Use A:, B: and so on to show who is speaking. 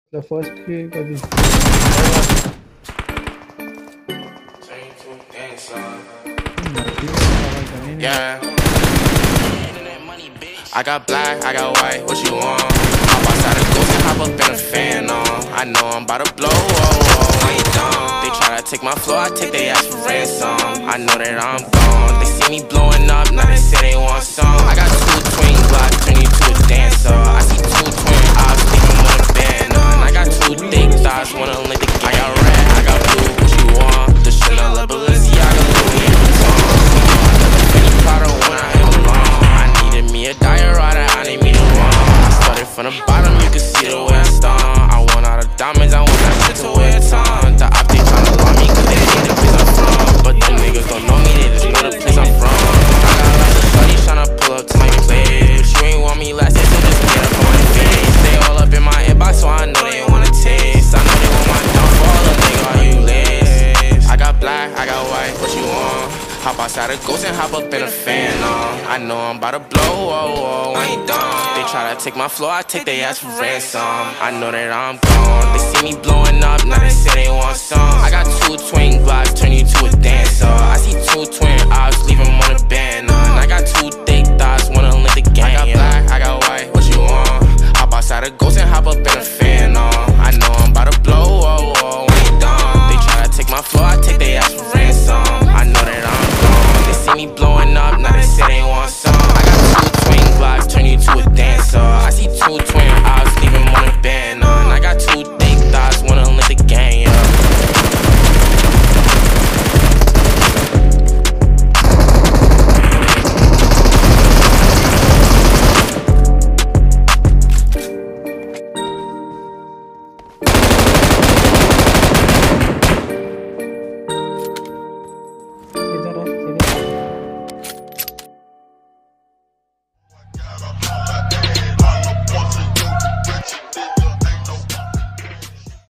A: The first kick of the
B: yeah. I got black, I got white, what you want? Hop outside the ghost and hop up in a fan on. I know I'm about to blow, I ain't dumb. They try to take my floor, I take their ass for ransom. I know that I'm gone. They see me blowing up, now they say they want some. I got two twin glocks, turn you to a dancer. I see two twin eyes, think I'm on a band on. I got two thick thighs, wanna link the game. I got red, I got blue, what you want? The Chanel, the Balenciaga, Louis Vuitton. Any Prada when I am alone. I needed me a diorata, I need me to run. I started from the bottom, you can see the way I stung. I want all the diamonds, I want that shit to wear a ton. The op, they tryna love me, cause they hate the place I'm from. But them niggas don't know me, they just know the place I'm from. I got lots of shorties tryna pull up to my place. But you ain't want me last year, so just get up on my face. They all up in my inbox, so I know they wanna taste. I know they want my downfall, them nigga, are you lace? I got black, I got white, what you want? Hop outside a ghost and hop up in a fan on. I know I'm about to blow, I ain't dumb. They try to take my floor, I take their ass for ransom. I know that I'm gone. They see me blowing up, now they say they want some. I got two twin glocks, turn you to a dancer. I see two twin eyes, leave them on a band on. I got two thick thighs, wanna link the game. I got black, I got white, what you want? Hop outside a ghost and hop up in a